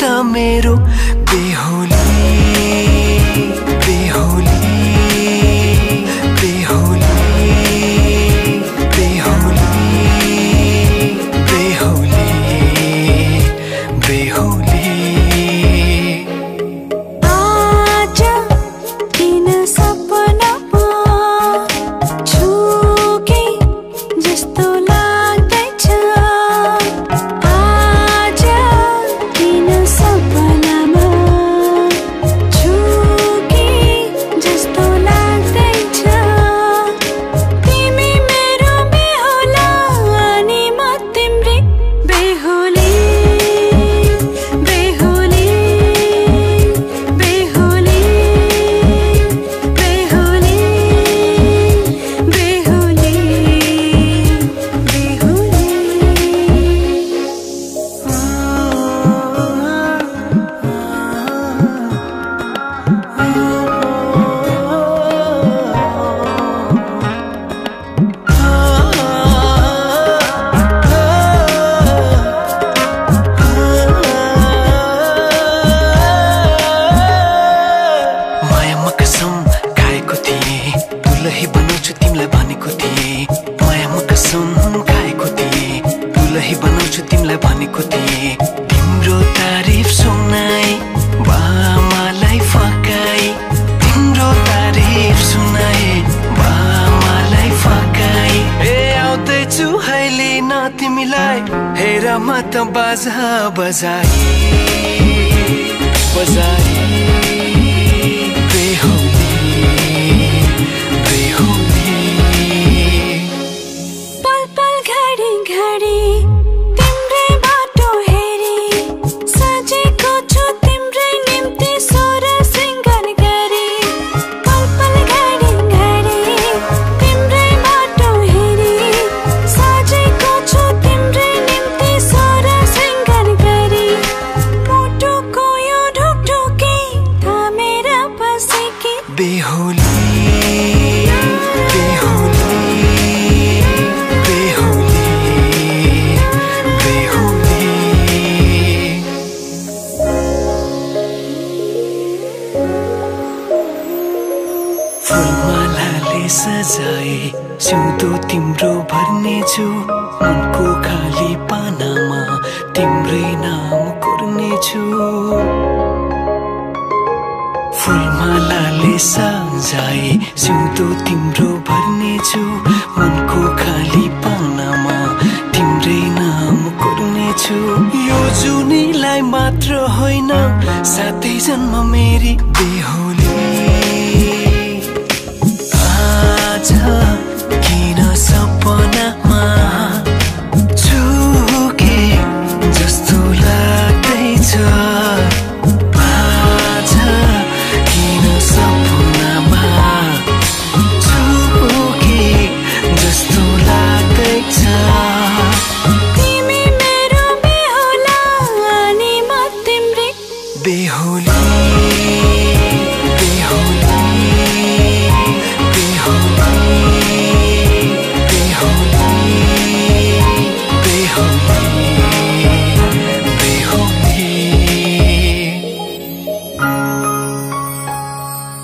त मेरो बेहोली बेहोली बेहोली बेहोली बेहोली बेहोली दुलही बनाउँछु तिमीलाई भनेको थिएँ तिम्रो तारिफ सुनाई बामालाई फकाई तिम्रो तारिफ सुनाई बामालाई फकाई ए आउँदैछु अहिले न तिमीलाई हेर म त बाजा बजाई बजाई बेहोली बेहोली पल पल घडी घडी तिम्रै बाटो हेरी सजेको छु तिम्रै निम्ति सोर सिंगार गरी पल पल घडी घडी तिम्रै बाटो हेरी सजेको छु तिम्रै निम्ति सोर सिंगार गरी मुटुको यो ढुकढुकी थामेर बसेकी बेहोली बेहोली बेहोली बेहोली फुलमालाले सजाए सिउँदो तिम्रो भर्नेछु मनको खाली पानामा तिम्रै नाम कोर्नेछु फुलमालाले सजाए सिउँदो तिम्रो भर्नेछु मनको खाली पानामा तिम्रै नाम कोर्नेछु यो जुनीलाई मात्र होइन साथै जन्म मेरी